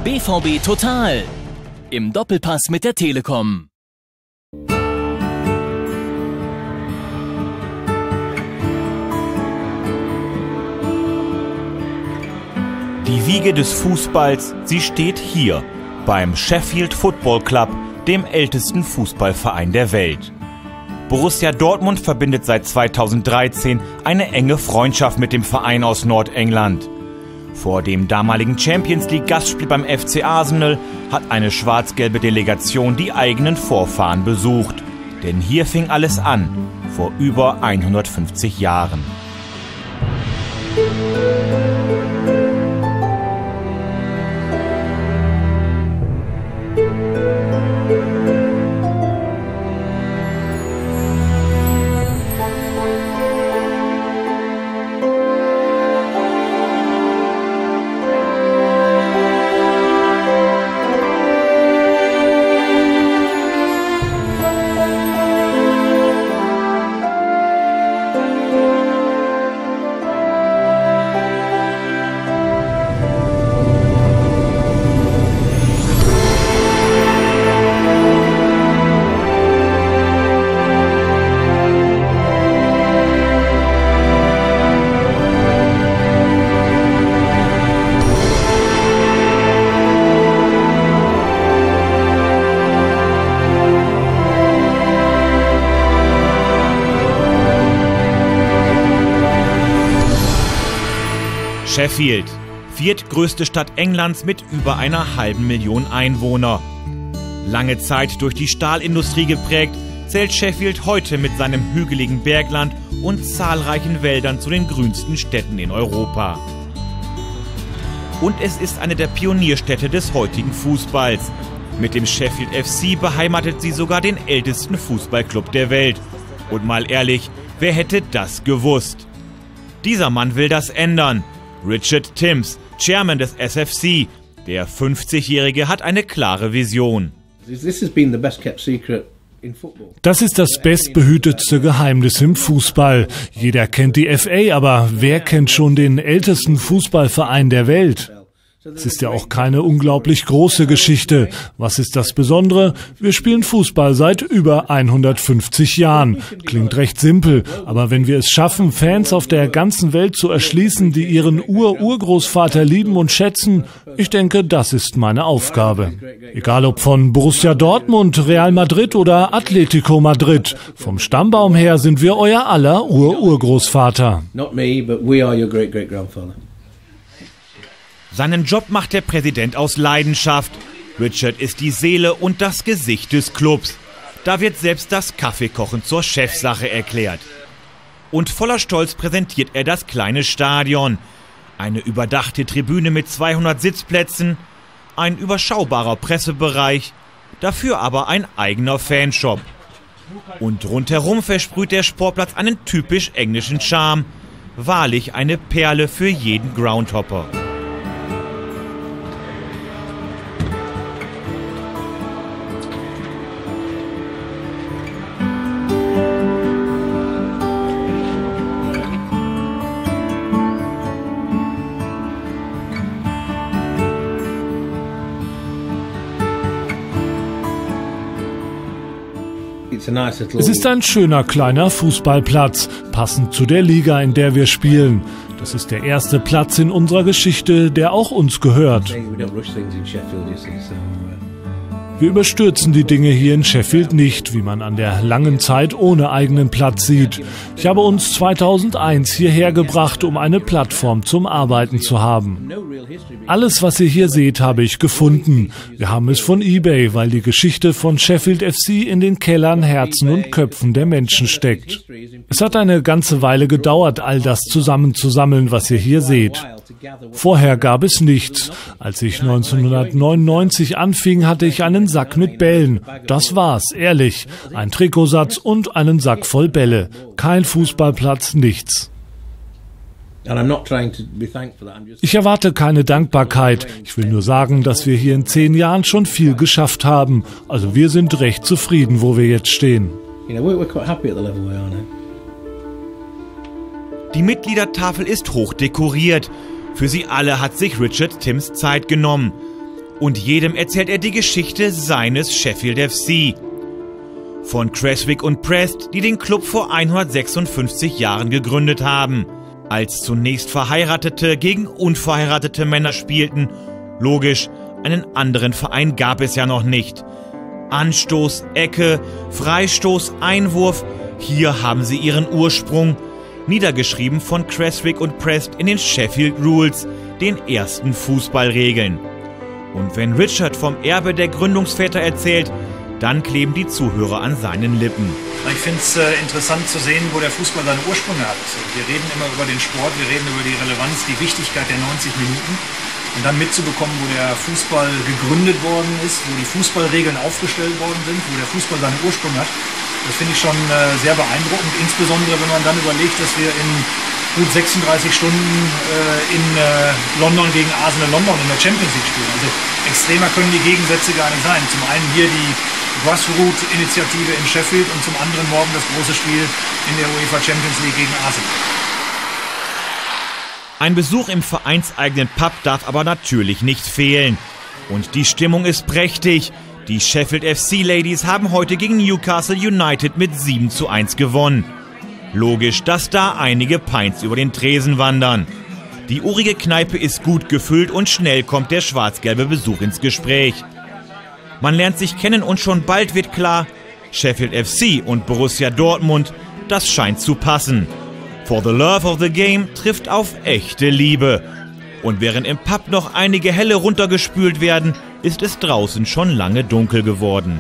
BVB Total im Doppelpass mit der Telekom. Die Wiege des Fußballs, sie steht hier beim Sheffield Football Club, dem ältesten Fußballverein der Welt. Borussia Dortmund verbindet seit 2013 eine enge Freundschaft mit dem Verein aus Nordengland. Vor dem damaligen Champions-League-Gastspiel beim FC Arsenal hat eine schwarz-gelbe Delegation die eigenen Vorfahren besucht. Denn hier fing alles an, vor über 150 Jahren. Sheffield, viertgrößte Stadt Englands mit über 500.000 Einwohner. Lange Zeit durch die Stahlindustrie geprägt, zählt Sheffield heute mit seinem hügeligen Bergland und zahlreichen Wäldern zu den grünsten Städten in Europa. Und es ist eine der Pionierstädte des heutigen Fußballs. Mit dem Sheffield FC beheimatet sie sogar den ältesten Fußballclub der Welt. Und mal ehrlich, wer hätte das gewusst? Dieser Mann will das ändern. Richard Timms, Chairman des SFC. Der 50-Jährige hat eine klare Vision. Das ist das bestbehütetste Geheimnis im Fußball. Jeder kennt die FA, aber wer kennt schon den ältesten Fußballverein der Welt? Es ist ja auch keine unglaublich große Geschichte. Was ist das Besondere? Wir spielen Fußball seit über 150 Jahren. Klingt recht simpel, aber wenn wir es schaffen, Fans auf der ganzen Welt zu erschließen, die ihren Urgroßvater lieben und schätzen, ich denke, das ist meine Aufgabe. Egal ob von Borussia Dortmund, Real Madrid oder Atletico Madrid. Vom Stammbaum her sind wir euer aller Urgroßvater. Not me, but we are your great-great-grandfather. Seinen Job macht der Präsident aus Leidenschaft. Richard ist die Seele und das Gesicht des Clubs. Da wird selbst das Kaffeekochen zur Chefsache erklärt. Und voller Stolz präsentiert er das kleine Stadion. Eine überdachte Tribüne mit 200 Sitzplätzen, ein überschaubarer Pressebereich, dafür aber ein eigener Fanshop. Und rundherum versprüht der Sportplatz einen typisch englischen Charme. Wahrlich eine Perle für jeden Groundhopper. Es ist ein schöner kleiner Fußballplatz, passend zu der Liga, in der wir spielen. Das ist der erste Platz in unserer Geschichte, der auch uns gehört. Wir überstürzen die Dinge hier in Sheffield nicht, wie man an der langen Zeit ohne eigenen Platz sieht. Ich habe uns 2001 hierher gebracht, um eine Plattform zum Arbeiten zu haben. Alles, was ihr hier seht, habe ich gefunden. Wir haben es von eBay, weil die Geschichte von Sheffield FC in den Kellern, Herzen und Köpfen der Menschen steckt. Es hat eine ganze Weile gedauert, all das zusammenzusammeln, was ihr hier seht. Vorher gab es nichts. Als ich 1999 anfing, hatte ich einen Sack mit Bällen. Das war's, ehrlich. Ein Trikotsatz und einen Sack voll Bälle. Kein Fußballplatz, nichts. Ich erwarte keine Dankbarkeit. Ich will nur sagen, dass wir hier in 10 Jahren schon viel geschafft haben. Also wir sind recht zufrieden, wo wir jetzt stehen. Die Mitgliedertafel ist hoch dekoriert. Für sie alle hat sich Richard Timms Zeit genommen. Und jedem erzählt er die Geschichte seines Sheffield FC. Von Creswick und Prest, die den Club vor 156 Jahren gegründet haben. Als zunächst Verheiratete gegen unverheiratete Männer spielten. Logisch, einen anderen Verein gab es ja noch nicht. Anstoß, Ecke, Freistoß, Einwurf, hier haben sie ihren Ursprung. Niedergeschrieben von Creswick und Prest in den Sheffield Rules, den ersten Fußballregeln. Und wenn Richard vom Erbe der Gründungsväter erzählt, dann kleben die Zuhörer an seinen Lippen. Ich finde es interessant zu sehen, wo der Fußball seine Ursprünge hat. Wir reden immer über den Sport, wir reden über die Relevanz, die Wichtigkeit der 90 Minuten. Und dann mitzubekommen, wo der Fußball gegründet worden ist, wo die Fußballregeln aufgestellt worden sind, wo der Fußball seinen Ursprung hat, das finde ich schon sehr beeindruckend. Insbesondere, wenn man dann überlegt, dass wir in gut 36 Stunden in London gegen Arsenal London in der Champions League spielen. Also extremer können die Gegensätze gar nicht sein. Zum einen hier die Grassroot-Initiative in Sheffield und zum anderen morgen das große Spiel in der UEFA Champions League gegen Arsenal. Ein Besuch im vereinseigenen Pub darf aber natürlich nicht fehlen. Und die Stimmung ist prächtig. Die Sheffield FC Ladies haben heute gegen Newcastle United mit 7:1 gewonnen. Logisch, dass da einige Pints über den Tresen wandern. Die urige Kneipe ist gut gefüllt und schnell kommt der schwarz-gelbe Besuch ins Gespräch. Man lernt sich kennen und schon bald wird klar, Sheffield FC und Borussia Dortmund, das scheint zu passen. For the love of the game trifft auf echte Liebe. Und während im Pub noch einige Helle runtergespült werden, ist es draußen schon lange dunkel geworden.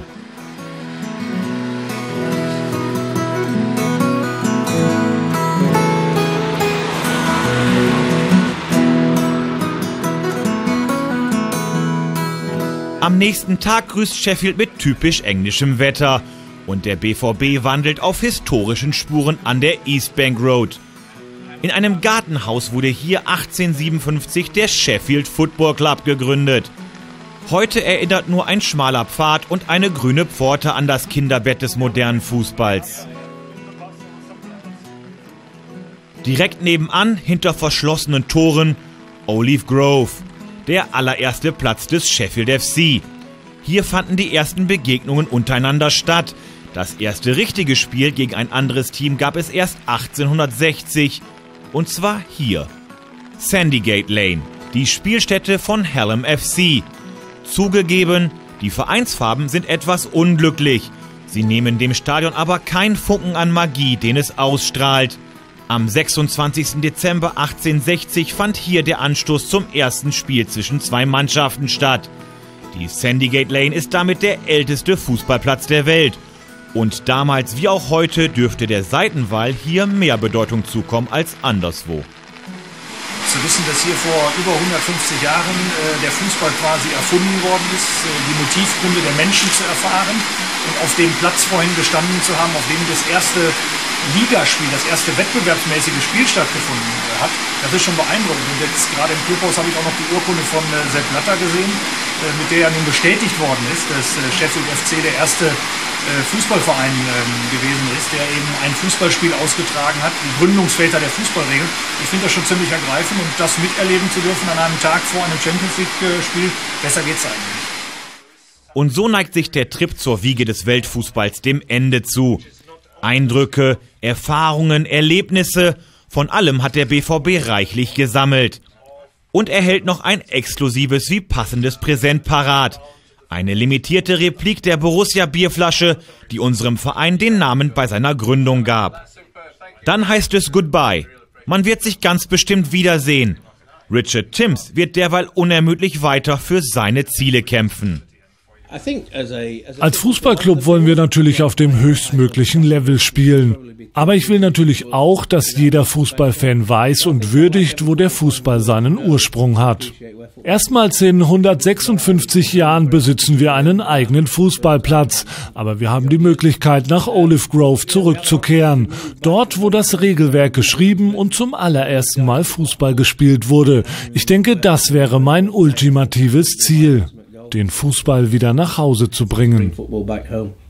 Am nächsten Tag grüßt Sheffield mit typisch englischem Wetter. Und der BVB wandelt auf historischen Spuren an der East Bank Road. In einem Gartenhaus wurde hier 1857 der Sheffield Football Club gegründet. Heute erinnert nur ein schmaler Pfad und eine grüne Pforte an das Kinderbett des modernen Fußballs. Direkt nebenan, hinter verschlossenen Toren, Olive Grove, der allererste Platz des Sheffield FC. Hier fanden die ersten Begegnungen untereinander statt. Das erste richtige Spiel gegen ein anderes Team gab es erst 1860. Und zwar hier. Sandygate Lane, die Spielstätte von Hallam FC. Zugegeben, die Vereinsfarben sind etwas unglücklich. Sie nehmen dem Stadion aber keinen Funken an Magie, den es ausstrahlt. Am 26. Dezember 1860 fand hier der Anstoß zum ersten Spiel zwischen zwei Mannschaften statt. Die Sandygate Lane ist damit der älteste Fußballplatz der Welt. Und damals wie auch heute dürfte der Seitenwall hier mehr Bedeutung zukommen als anderswo. Zu wissen, dass hier vor über 150 Jahren der Fußball quasi erfunden worden ist, die Motivgründe der Menschen zu erfahren und auf dem Platz vorhin gestanden zu haben, auf dem das erste Ligaspiel, das erste wettbewerbsmäßige Spiel stattgefunden hat, das ist schon beeindruckend. Und jetzt gerade im Clubhaus habe ich auch noch die Urkunde von Sepp Blatter gesehen, mit der ja nun bestätigt worden ist, dass Sheffield FC der erste Fußballverein gewesen ist, der eben ein Fußballspiel ausgetragen hat, die Gründungsväter der Fußballregeln. Ich finde das schon ziemlich ergreifend und das miterleben zu dürfen an einem Tag vor einem Champions League-Spiel, besser geht's eigentlich. Und so neigt sich der Trip zur Wiege des Weltfußballs dem Ende zu. Eindrücke, Erfahrungen, Erlebnisse, von allem hat der BVB reichlich gesammelt. Und er hält noch ein exklusives wie passendes Präsent parat. Eine limitierte Replik der Borussia-Bierflasche, die unserem Verein den Namen bei seiner Gründung gab. Dann heißt es Goodbye. Man wird sich ganz bestimmt wiedersehen. Richard Timms wird derweil unermüdlich weiter für seine Ziele kämpfen. Als Fußballclub wollen wir natürlich auf dem höchstmöglichen Level spielen. Aber ich will natürlich auch, dass jeder Fußballfan weiß und würdigt, wo der Fußball seinen Ursprung hat. Erstmals in 156 Jahren besitzen wir einen eigenen Fußballplatz. Aber wir haben die Möglichkeit, nach Olive Grove zurückzukehren. Dort, wo das Regelwerk geschrieben und zum allerersten Mal Fußball gespielt wurde. Ich denke, das wäre mein ultimatives Ziel, den Fußball wieder nach Hause zu bringen.